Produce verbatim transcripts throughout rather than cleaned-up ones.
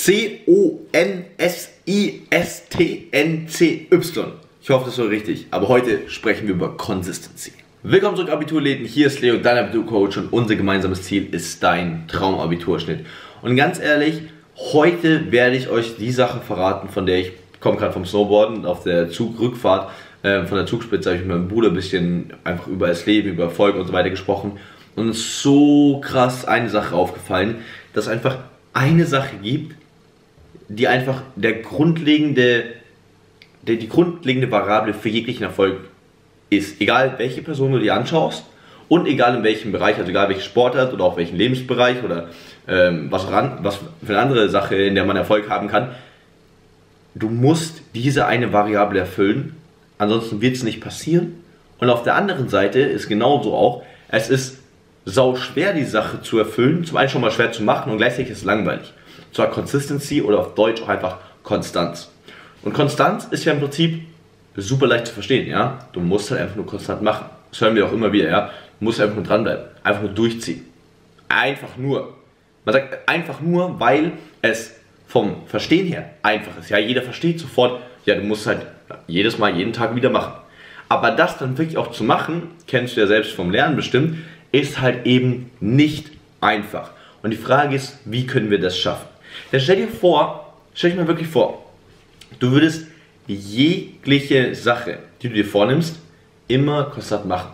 C O N S I S T N C Y. Ich hoffe, das war richtig, aber heute sprechen wir über Consistency. Willkommen zurück, Abiturläden. Hier ist Leo, dein Abiturcoach, und unser gemeinsames Ziel ist dein Traumabiturschnitt. Und ganz ehrlich, heute werde ich euch die Sache verraten, von der ich komme gerade vom Snowboarden auf der Zugrückfahrt äh, von der Zugspitze habe ich mit meinem Bruder ein bisschen einfach über das Leben, über Erfolg und so weiter gesprochen. Und es ist so krass eine Sache aufgefallen, dass es einfach eine Sache gibt, die einfach der grundlegende, der, die grundlegende Variable für jeglichen Erfolg ist. Egal welche Person du dir anschaust und egal in welchem Bereich, also egal welche Sportart oder auch welchen Lebensbereich oder ähm, was, ran, was für eine andere Sache, in der man Erfolg haben kann, du musst diese eine Variable erfüllen, ansonsten wird es nicht passieren. Und auf der anderen Seite ist genauso auch, es ist sau schwer, die Sache zu erfüllen, zum einen schon mal schwer zu machen und gleichzeitig ist es langweilig. Und zwar Consistency oder auf Deutsch auch einfach Konstanz. Und Konstanz ist ja im Prinzip super leicht zu verstehen, ja. Du musst halt einfach nur konstant machen. Das hören wir auch immer wieder, ja. Du musst einfach nur dranbleiben, einfach nur durchziehen. Einfach nur. Man sagt einfach nur, weil es vom Verstehen her einfach ist. Ja, jeder versteht sofort, ja, du musst halt jedes Mal, jeden Tag wieder machen. Aber das dann wirklich auch zu machen, kennst du ja selbst vom Lernen bestimmt, ist halt eben nicht einfach. Und die Frage ist, wie können wir das schaffen? Dann stell dir vor, stell dir mal wirklich vor, du würdest jegliche Sache, die du dir vornimmst, immer konstant machen.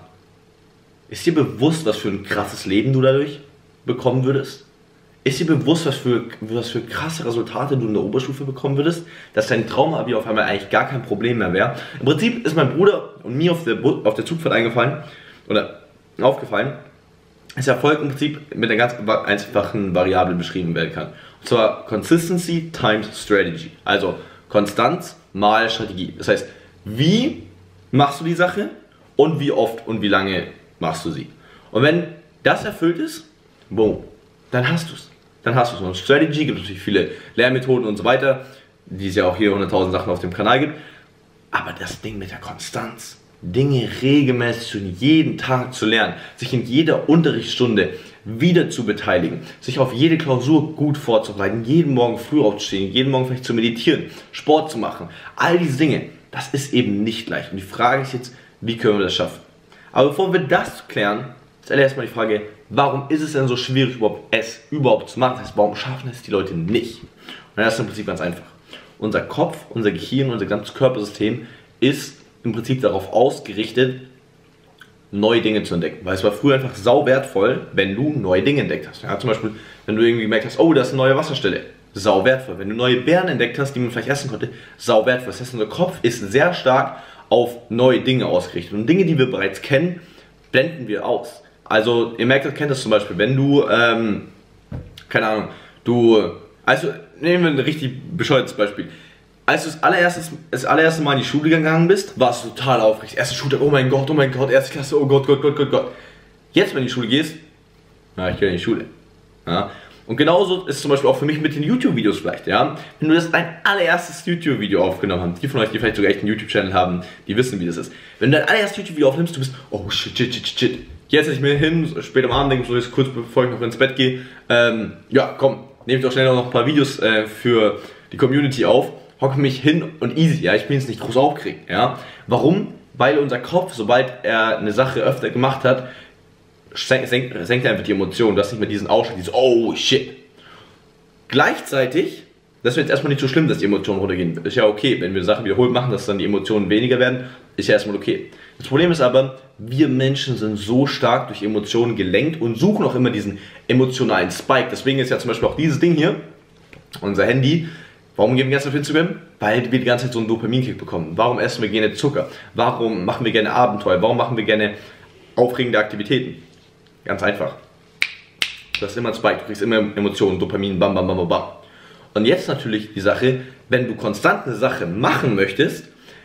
Ist dir bewusst, was für ein krasses Leben du dadurch bekommen würdest? Ist dir bewusst, was für, was für krasse Resultate du in der Oberstufe bekommen würdest? Dass dein Traumabi auf einmal eigentlich gar kein Problem mehr wäre? Im Prinzip ist mein Bruder und mir auf der, auf der Zugfahrt eingefallen, oder aufgefallen, dass Erfolg im Prinzip mit einer ganz einfachen Variable beschrieben werden kann. Und zwar Consistency times Strategy. Also Konstanz mal Strategie. Das heißt, wie machst du die Sache und wie oft und wie lange machst du sie. Und wenn das erfüllt ist, boom, dann hast du es. Dann hast du es. Und Strategy gibt es natürlich viele Lehrmethoden und so weiter, die es ja auch hier hunderttausend Sachen auf dem Kanal gibt. Aber das Ding mit der Konstanz, Dinge regelmäßig und jeden Tag zu lernen, sich in jeder Unterrichtsstunde wieder zu beteiligen, sich auf jede Klausur gut vorzubereiten, jeden Morgen früh aufzustehen, jeden Morgen vielleicht zu meditieren, Sport zu machen, all diese Dinge, das ist eben nicht leicht. Und die Frage ist jetzt, wie können wir das schaffen? Aber bevor wir das klären, ist erstmal die Frage, warum ist es denn so schwierig, überhaupt es überhaupt zu machen? Das heißt, warum schaffen es die Leute nicht? Und das ist im Prinzip ganz einfach. Unser Kopf, unser Gehirn, unser ganzes Körpersystem ist im Prinzip darauf ausgerichtet, neue Dinge zu entdecken. Weil es war früher einfach sau wertvoll, wenn du neue Dinge entdeckt hast. Ja, zum Beispiel, wenn du irgendwie gemerkt hast, oh, da ist eine neue Wasserstelle. Sau wertvoll. Wenn du neue Beeren entdeckt hast, die man vielleicht essen konnte, sau wertvoll. Das heißt, unser Kopf ist sehr stark auf neue Dinge ausgerichtet. Und Dinge, die wir bereits kennen, blenden wir aus. Also, ihr merkt, ihr kennt das zum Beispiel, wenn du, ähm, keine Ahnung, du, also, nehmen wir ein richtig bescheuertes Beispiel. Als du das, allererstes, das allererste Mal in die Schule gegangen bist, warst du total aufgeregt. Erste Schultag, oh mein Gott, oh mein Gott, erste Klasse, oh Gott, Gott, Gott, Gott, Gott. Jetzt, wenn du in die Schule gehst, na, ich gehe in die Schule. Ja. Und genauso ist es zum Beispiel auch für mich mit den YouTube-Videos vielleicht, ja. Wenn du das dein allererstes YouTube-Video aufgenommen hast, die von euch, die vielleicht sogar echt einen YouTube-Channel haben, die wissen, wie das ist. Wenn du dein allererstes YouTube-Video aufnimmst, du bist, oh shit, shit, shit, shit. Jetzt setze ich mir hin, spät am Abend, denke ich so, jetzt kurz bevor ich noch ins Bett gehe, ähm, ja, komm, nehme ich doch schnell noch ein paar Videos äh, für die Community auf. Hocke mich hin und easy, ja, ich bin jetzt nicht groß aufgeregt, ja. Warum? Weil unser Kopf, sobald er eine Sache öfter gemacht hat, senkt, senkt, senkt er einfach die Emotionen. Du hast nicht mehr diesen Ausschlag, dieses oh shit. Gleichzeitig, das ist jetzt erstmal nicht so schlimm, dass die Emotionen runtergehen. Ist ja okay, wenn wir Sachen wiederholt machen, dass dann die Emotionen weniger werden, ist ja erstmal okay. Das Problem ist aber, wir Menschen sind so stark durch Emotionen gelenkt und suchen auch immer diesen emotionalen Spike. Deswegen ist ja zum Beispiel auch dieses Ding hier, unser Handy. Warum gehen wir ganz auf Instagram? Weil wir die ganze Zeit so einen Dopaminkick bekommen. Warum essen wir gerne Zucker? Warum machen wir gerne Abenteuer? Warum machen wir gerne aufregende Aktivitäten? Ganz einfach. Du hast immer einen Spike, du kriegst immer Emotionen, Dopamin, bam, bam, bam, bam, bam. Und jetzt natürlich die Sache, wenn du konstant eine Sache machen möchtest,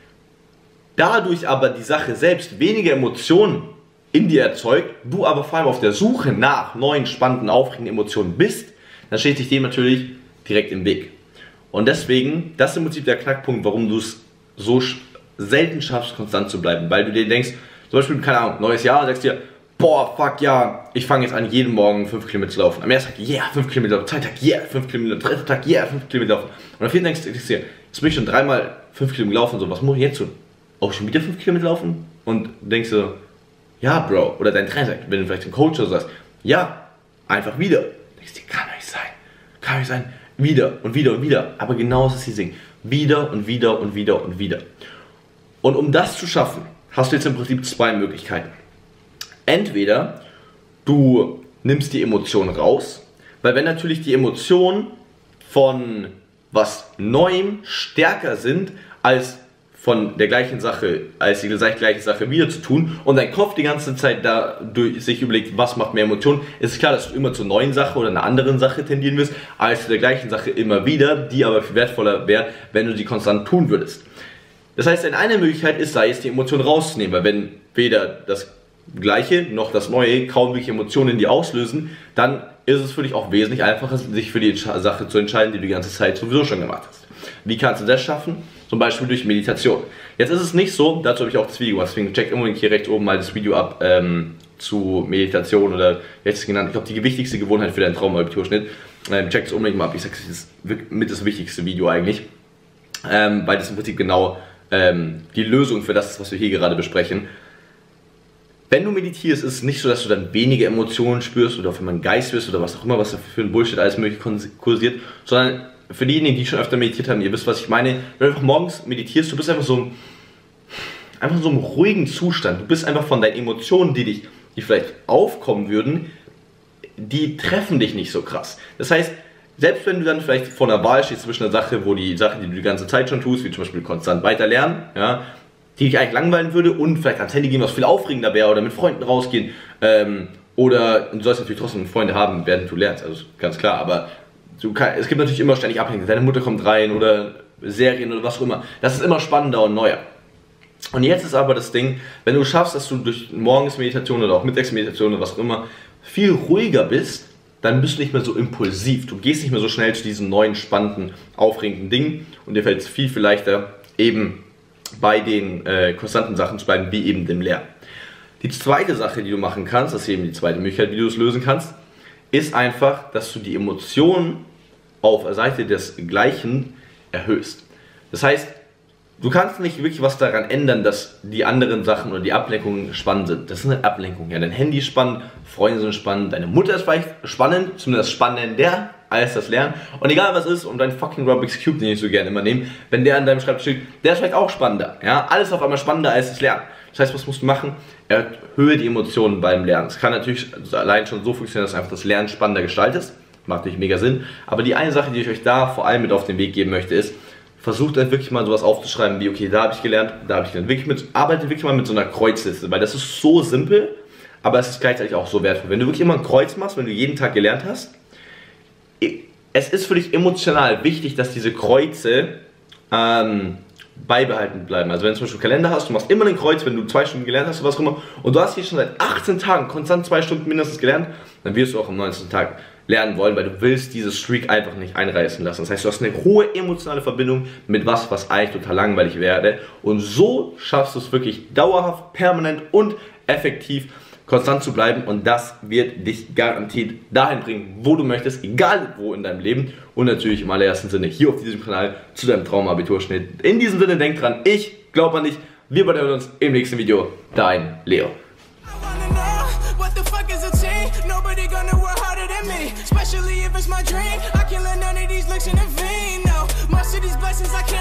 dadurch aber die Sache selbst weniger Emotionen in dir erzeugt, du aber vor allem auf der Suche nach neuen, spannenden, aufregenden Emotionen bist, dann steht sich dem natürlich direkt im Weg. Und deswegen, das ist im Prinzip der Knackpunkt, warum du es so selten schaffst, konstant zu bleiben. Weil du dir denkst, zum Beispiel, keine Ahnung, neues Jahr, sagst dir, boah, fuck ja, ich fange jetzt an, jeden Morgen fünf Kilometer zu laufen. Am ersten Tag, yeah, fünf Kilometer, am zweiten Tag, yeah, fünf Kilometer, am dritten Tag, yeah, fünf Kilometer laufen. Und am vierten denkst du dir, jetzt bin ich schon dreimal fünf Kilometer gelaufen, so, was muss ich jetzt tun? Auch schon wieder fünf Kilometer laufen? Und denkst du, ja, Bro, oder dein Trainer sagt, wenn du vielleicht ein Coach oder so sagst, ja, einfach wieder. Denkst du dir, kann doch nicht sein, kann doch nicht sein, wieder und wieder und wieder. Aber genau das ist dieses Ding, wieder und wieder und wieder und wieder. Und um das zu schaffen, hast du jetzt im Prinzip zwei Möglichkeiten. Entweder du nimmst die Emotionen raus, weil wenn natürlich die Emotionen von was Neuem stärker sind als von der gleichen Sache, als die gleiche Sache wieder zu tun und dein Kopf die ganze Zeit da durch sich überlegt, was macht mehr Emotionen, ist klar, dass du immer zur neuen Sache oder einer anderen Sache tendieren wirst, als zu der gleichen Sache immer wieder, die aber viel wertvoller wäre, wenn du sie konstant tun würdest. Das heißt, eine Möglichkeit ist, sei es die Emotionen rauszunehmen, weil wenn weder das Gleiche noch das Neue kaum wirklich Emotionen in dir auslösen, dann ist es für dich auch wesentlich einfacher, sich für die Sache zu entscheiden, die du die ganze Zeit sowieso schon gemacht hast. Wie kannst du das schaffen? Zum Beispiel durch Meditation. Jetzt ist es nicht so, dazu habe ich auch das Video gemacht, deswegen checkt unbedingt hier rechts oben mal das Video ab ähm, zu Meditation oder jetzt ist es genannt, ich glaube die wichtigste Gewohnheit für deinen Traumabiturschnitt. Ähm, checkt es unbedingt mal ab, ich sage, das ist mit das wichtigste Video eigentlich, ähm, weil das im Prinzip genau ähm, die Lösung für das ist, was wir hier gerade besprechen. Wenn du meditierst, ist es nicht so, dass du dann weniger Emotionen spürst oder auf einmal ein Geist wirst oder was auch immer, was da für ein Bullshit alles mögliche kursiert, sondern für diejenigen, die schon öfter meditiert haben, ihr wisst, was ich meine, wenn du einfach morgens meditierst, du bist einfach so, einfach so im ruhigen Zustand, du bist einfach von deinen Emotionen, die dich, die vielleicht aufkommen würden, die treffen dich nicht so krass. Das heißt, selbst wenn du dann vielleicht vor einer Wahl stehst zwischen einer Sache, wo die Sache, die du die ganze Zeit schon tust, wie zum Beispiel konstant weiter lernen, ja, die dich eigentlich langweilen würde und vielleicht ans Handy gehen, was viel aufregender wäre oder mit Freunden rausgehen ähm, oder du sollst natürlich trotzdem Freunde haben, während du lernst, also ganz klar, aber du kann, es gibt natürlich immer ständig Ablenkungen, deine Mutter kommt rein oder Serien oder was auch immer, das ist immer spannender und neuer. Und jetzt ist aber das Ding, wenn du schaffst, dass du durch Morgensmeditation oder auch Mittagsmeditation oder was auch immer viel ruhiger bist, dann bist du nicht mehr so impulsiv, du gehst nicht mehr so schnell zu diesen neuen, spannenden, aufregenden Dingen und dir fällt es viel, viel leichter, eben bei den äh, konstanten Sachen zu bleiben, wie eben dem Lernen. Die zweite Sache, die du machen kannst, das ist eben die zweite Möglichkeit, wie du es lösen kannst, ist einfach, dass du die Emotionen auf der Seite des Gleichen erhöhst. Das heißt, du kannst nicht wirklich was daran ändern, dass die anderen Sachen oder die Ablenkungen spannend sind. Das sind halt Ablenkungen. Ja, dein Handy ist spannend, Freunde sind spannend, deine Mutter ist vielleicht spannend, zumindest spannender als das Lernen. Und egal was ist, um deinen fucking Rubik's Cube, den ich so gerne immer nehme, wenn der an deinem Schreibtisch steht, der ist vielleicht auch spannender. Ja, alles auf einmal spannender als das Lernen. Das heißt, was musst du machen? Erhöhe die Emotionen beim Lernen. Es kann natürlich allein schon so funktionieren, dass du einfach das Lernen spannender gestaltest. Macht natürlich mega Sinn. Aber die eine Sache, die ich euch da vor allem mit auf den Weg geben möchte, ist, versucht dann wirklich mal sowas aufzuschreiben wie, okay, da habe ich gelernt, da habe ich gelernt. Wirklich mit, arbeitet wirklich mal mit so einer Kreuzliste, weil das ist so simpel, aber es ist gleichzeitig auch so wertvoll. Wenn du wirklich immer ein Kreuz machst, wenn du jeden Tag gelernt hast, es ist für dich emotional wichtig, dass diese Kreuze ähm, beibehalten bleiben. Also wenn du zum Beispiel einen Kalender hast, du machst immer ein Kreuz, wenn du zwei Stunden gelernt hast oder was auch immer, und du hast hier schon seit achtzehn Tagen konstant zwei Stunden mindestens gelernt, dann wirst du auch am neunzehnten Tag lernen wollen, weil du willst dieses Streak einfach nicht einreißen lassen. Das heißt, du hast eine hohe emotionale Verbindung mit was, was eigentlich total langweilig wäre. Und so schaffst du es wirklich dauerhaft, permanent und effektiv konstant zu bleiben, und das wird dich garantiert dahin bringen, wo du möchtest, egal wo in deinem Leben, und natürlich im allerersten Sinne hier auf diesem Kanal zu deinem Traumabiturschnitt. In diesem Sinne, denk dran, ich glaube an dich, wir beide hören uns im nächsten Video. Dein Leo. Especially if it's my dream, I can't let none of these looks intervene. No, most of these blessings I can't